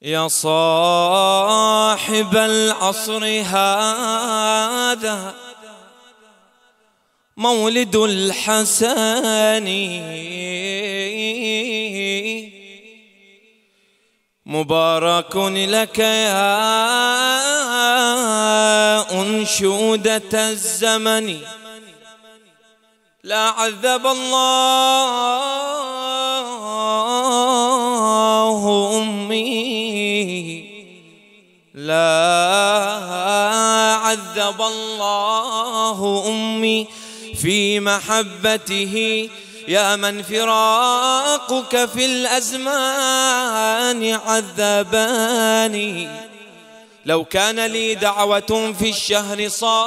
يا صاحب العصر هذا مولد الحسن، مبارك لك يا أنشودة الزمن. لا عذب الله أمي، لا عذب الله أمي في محبته، يا من فراقك في الأزمان عذباني. لو كان لي دعوة في الشهر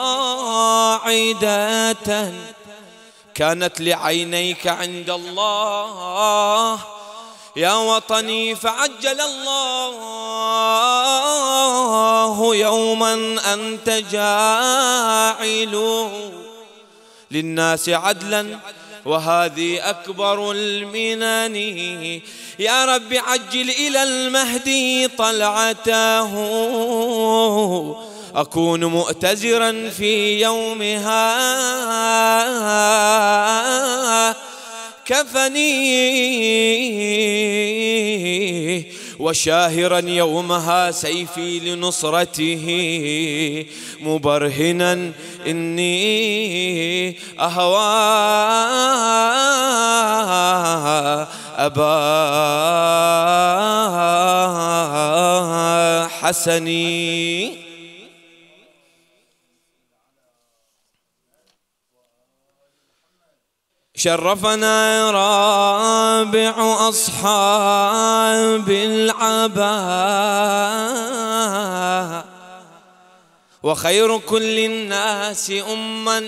صاعدة كانت لعينيك عند الله يا وطني، فعجل الله يوما أنت جاعل للناس عدلا، وهذه أكبر المنن. يا رب عجل إلى المهدي طلعته، أكون مؤتزرا في يومها كفني، وشاهرا يومها سيفي لنصرته، مبرهنا إني أهوى أبا حسني. شرفنا رابع أصحاب العباء، وخير كل الناس أماً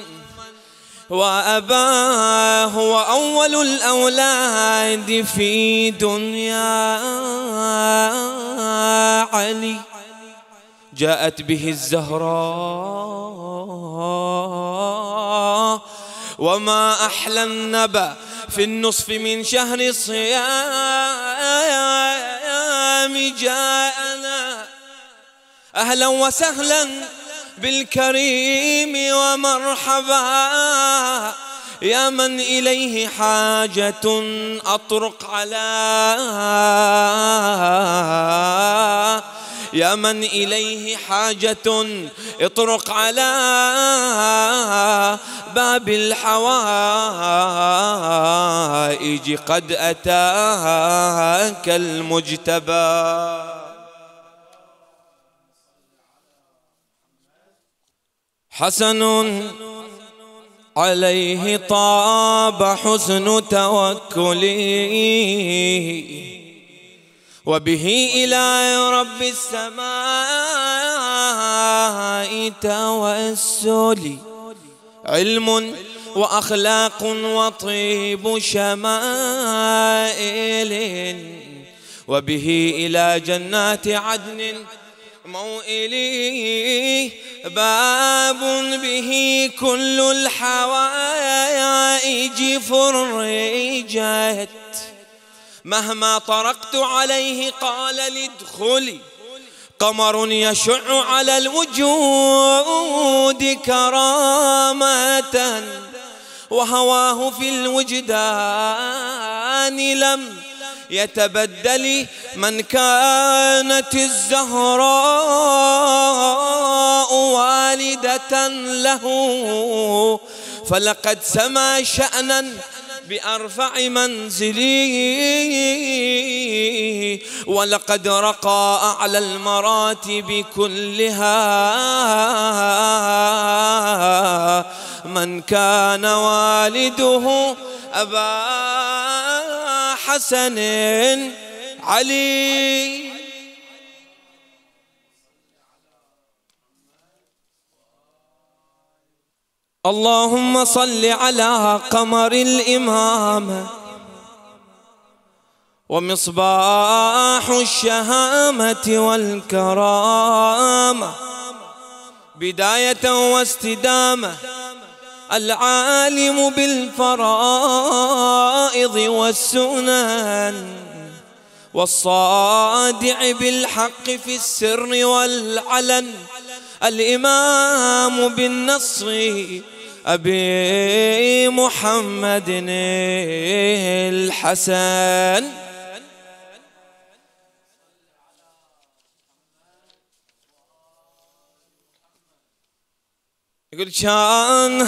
وأباه، وأول الأولاد في دنيا علي، جاءت به الزهراء، وما أحلى النبأ في النصف من شهر الصيام جاءنا. أهلا وسهلا بالكريم ومرحبا، يا من إليه حاجة أطرق على، يا من إليه حاجة اطرق على باب الحوائج، قد أتاك المجتبى. حسن عليه طاب حسن توكلي، وبه إلى رب السماء توسلي، علم وأخلاق وطيب شمائل، وبه إلى جنات عدن موئلي، باب به كل الحوائج فرجت، مهما طرقت عليه قال لادخلي، قمر يشع على الوجود كرامة، وهواه في الوجدان لم يتبدل، من كانت الزهراء والدة له، فلقد سما شأنا بأرفع منزلي، ولقد رقى أعلى المراتب كلها، من كان والده أبا حسن علي. اللهم صل على قمر الإمامة ومصباح الشهامة والكرامة، بداية واستدامة، العالم بالفرائض والسنن، والصادع بالحق في السر والعلن، الإمام بالنص أبي محمد الحسن. يقول كان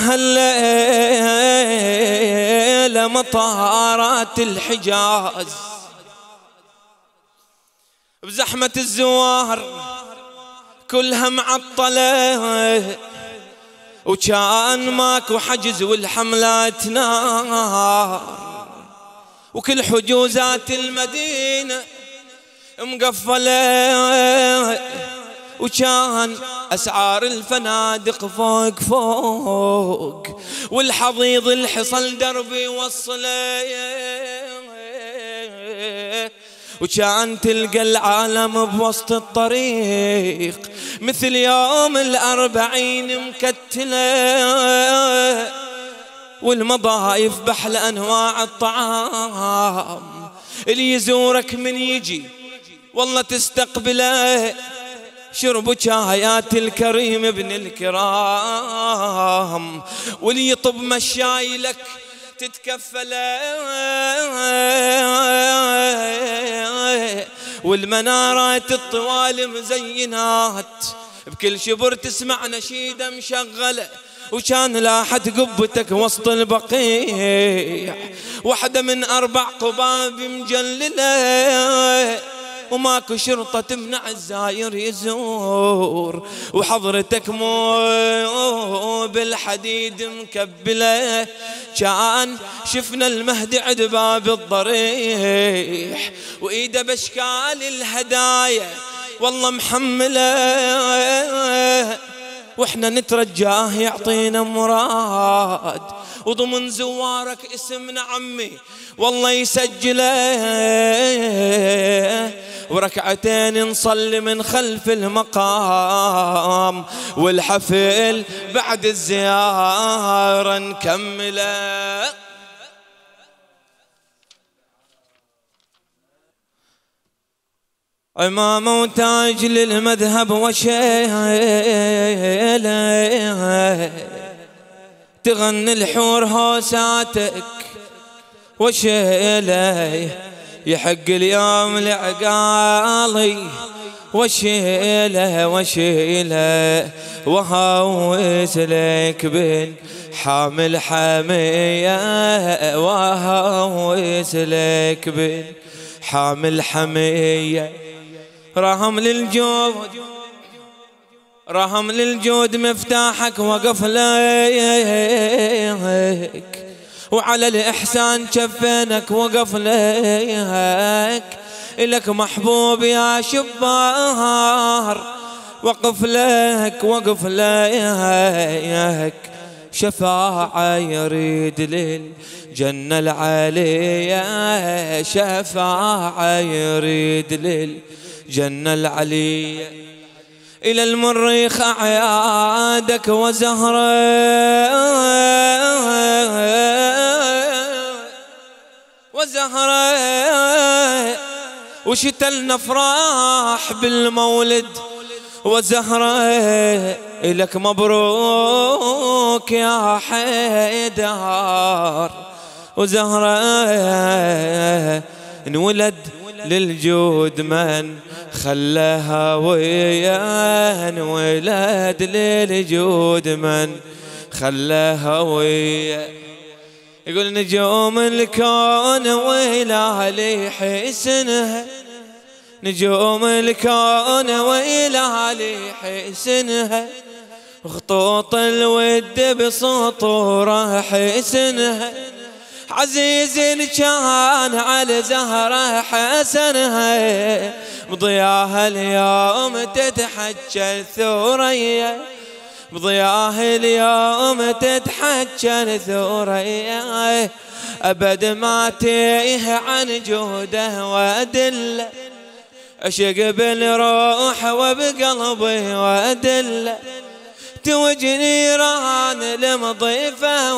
هالليلة مطارات الحجاز بزحمة الزوار كلها معطلة، وكان ماكو حجز والحملات نار، وكل حجوزات المدينة مقفلة، وكان أسعار الفنادق فوق فوق، والحضيض الحصل دربي وصله، وكان تلقى العالم بوسط الطريق مثل يوم الأربعين مكتلة، والمضايف بحل أنواع الطعام، اللي يزورك من يجي والله تستقبله، شربوا شايات الكريم ابن الكرام، واللي يطب مشاي لك تتكفله، والمنارات الطوال مزينات بكل شبر تسمع نشيدة مشغلة، وكان لاحت قبتك وسط البقيع واحدة من 4 قباب مجللة، وماكو شرطة تمنع الزاير يزور، وحضرتك مو بالحديد مكبلة، كان شفنا المهدي عند باب الضريح وإيده باشكال الهدايا والله محملة، واحنا نترجاه يعطينا مراد، وضمن زوارك اسمنا عمي والله يسجله، وركعتين نصلي من خلف المقام، والحفل بعد الزيارة نكمله. عمامة وتاج للمذهب وشيله، تغني الحور هوساتك وشيله، يحق اليوم لعقالي وشيله وشيله، وهوس لك بن حامل حمية، وهوس لك بن حامل حمية، رهم للجود رهم للجود مفتاحك وقف ليك، وعلى الإحسان شفينك وقف ليك، إلك محبوب يا شبار وقف لك وقف ليك، شفاعة يريد للجنة العليا، شفاعة يريد للجنة العليا، إلى المريخ أعيادك وزهرة وزهرة، وشتلنا فرح بالمولد وزهرة، إلك مبروك يا حيدر وزهرة، انولد للجود من خلاها ويا، انولد للجود من خلاها ويا، يقول نجوم الكون ويلالي حسنها، نجوم الكون ويلالي حسنها، خطوط الود بسطوره حسنها، عزيز كان على زهره حسنها، بضياها اليوم تتحجى الثورية، بضياها اليوم تتحجى الثورية، أبد ما تيه عن جوده وأدله، أشق بالروح وبقلبي وأدله، توجني ران المضيفة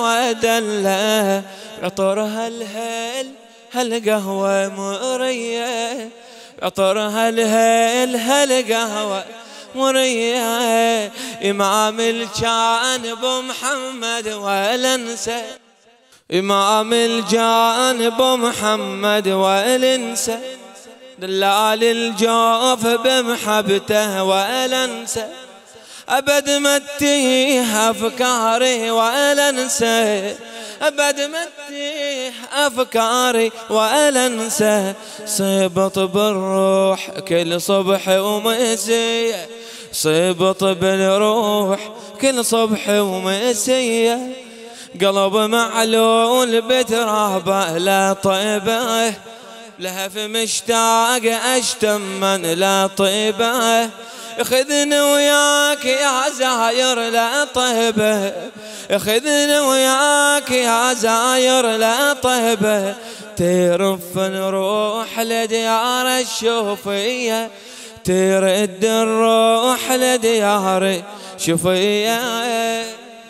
وأدله، عطرها الهل هالقهوة مؤرية، عطرها الهل قهوة مرية. إمام الجانب محمد ولا انسى، إمام الجانب محمد ولا انسى، دلال الجوف بمحبته ولا انسى، أبد ما تتيه أفكاري ولا انسى، أبد ما تتيه أفكاري ولا انسى. صبط بالروح كل صبح ومسية، صبط بالروح كل صبح ومسية، قلب معلول بترابه لا طيبه، لهف مشتاق أشتم من لا طيبه، خذني وياك يا زاير لا طيبه، خذني وياك يا زاير لا طيبه، ترف نروح لديار الشوفية، ترد الروح لديار الشوفية،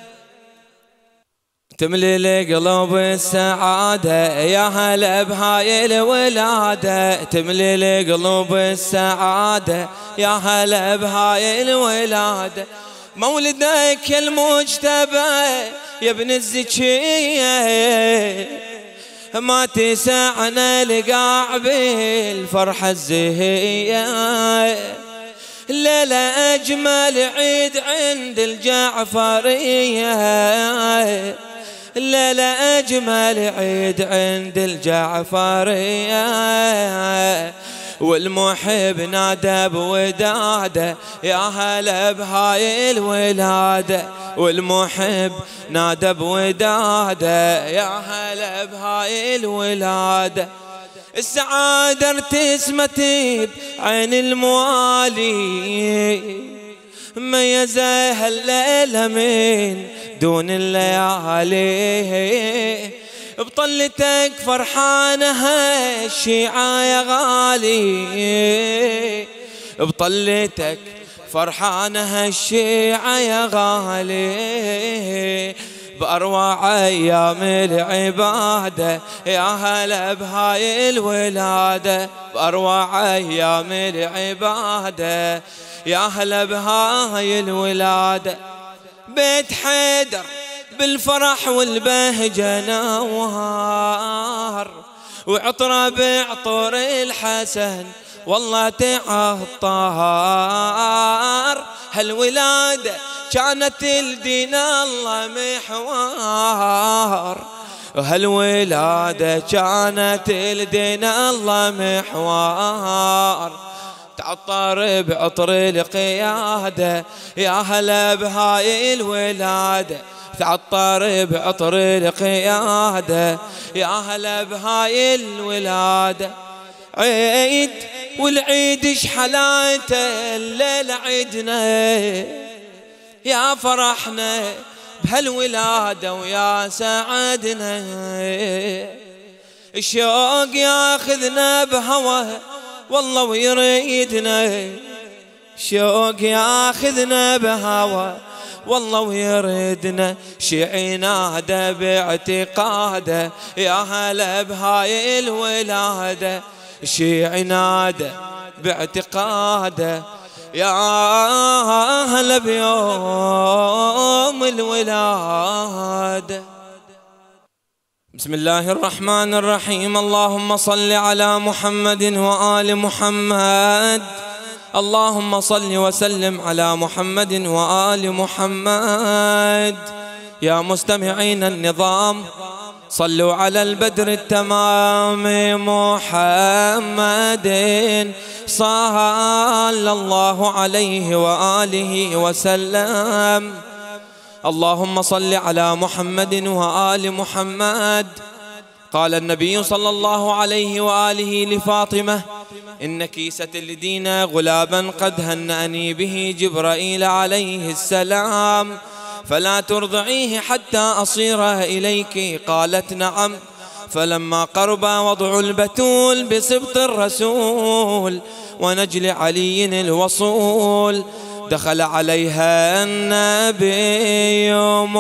تملي القلب السعادة يا هلا بهاي الولادة، تملي القلب السعادة يا هلا بهاي الولادة، مولدك المجتبى يا ابن الزكية، ما تسعنا لقاع بالفرحة الزهية، الليلة أجمل عيد عند الجعفرية، الليلة أجمل عيد عند الجعفرية، والمحب نادى بوداده يا هلا بهاي الولادة، والمحب نادى بوداده يا هلا بهاي الولادة، السعادة ارتسمت بعين الموالي، ميزها الليلة من دون الليالي، بطلتك فرحانها الشيعة يا غالي، بطلتك فرحانها الشيعة يا غالي، بأروع أيام العبادة يا هلا بهاي الولادة، بأروع أيام العبادة يا هلا بهاي الولادة، بيت حيدر بالفرح والبهجة نوار، وعطره بعطر الحسن والله تعطار، هالولادة كانت لدين الله محوار، هالولادة كانت لدين الله محوار، تعطر بعطر القيادة يا هلا بهاي الولادة، تعطر بعطر القيادة يا هلا بهاي الولادة، عيد والعيد اش حلاته الليلة عيدنا يا فرحنا بهالولادة ويا سعدنا، الشوق ياخذنا بهوى والله ويريدنا، الشوق ياخذنا بهوى والله ويردنا، شيعي نادى باعتقاده يا هلا بهاي الولادة، شيعي نادى باعتقاده يا هلا بيوم الولادة. بسم الله الرحمن الرحيم، اللهم صل على محمد وآل محمد، اللهم صل وسلم على محمد وآل محمد. يا مستمعين النظام صلوا على البدر التمام محمد صلى الله عليه وآله وسلم. اللهم صل على محمد وآل محمد. قال النبي صلى الله عليه وآله لفاطمة: إنك ستلدين غلابا قد هنأني به جبرائيل عليه السلام، فلا ترضعيه حتى أصير إليك. قالت: نعم. فلما قرب وضع البتول بسبط الرسول ونجل علي الوصول، دخل عليها النبي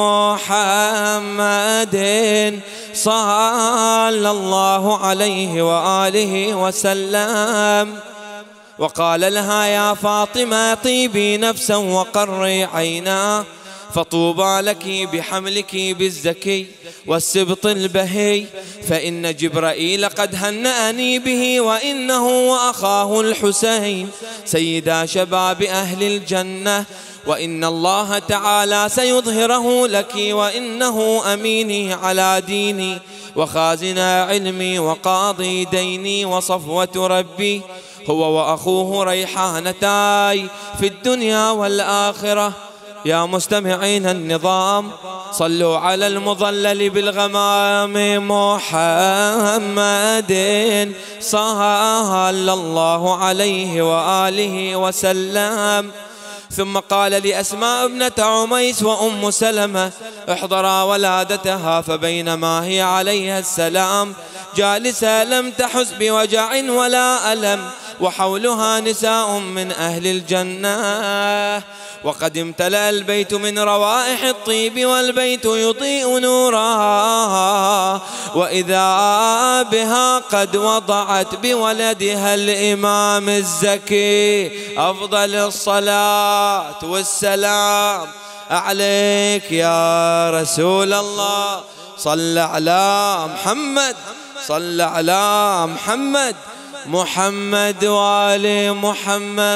محمد صلى الله عليه وآله وسلم. وقال لها يا فاطمة طيبي نفسا وقري عينا، فطوبى لك بحملك بالزكي والسبط البهي، فإن جبرائيل قد هنأني به، وإنه وأخاه الحسين سيدا شباب أهل الجنة، وإن الله تعالى سيظهره لك، وإنه أميني على ديني وخازن علمي وقاضي ديني وصفوة ربي، هو وأخوه ريحانتاي في الدنيا والآخرة. يا مستمعين النظام، صلوا على المظلل بالغمام محمد صلى الله عليه وآله وسلم. ثم قال لأسماء ابنة عميس وأم سلمة احضرا ولادتها، فبينما هي عليها السلام جالسة لم تحس بوجع ولا ألم، وحولها نساء من أهل الجنة، وقد امتلأ البيت من روائح الطيب، والبيت يضيء نورها، وإذا بها قد وضعت بولدها الإمام الزكي أفضل الصلاة والسلام عليك يا رسول الله. صل على محمد، صل على محمد، محمد وآل محمد.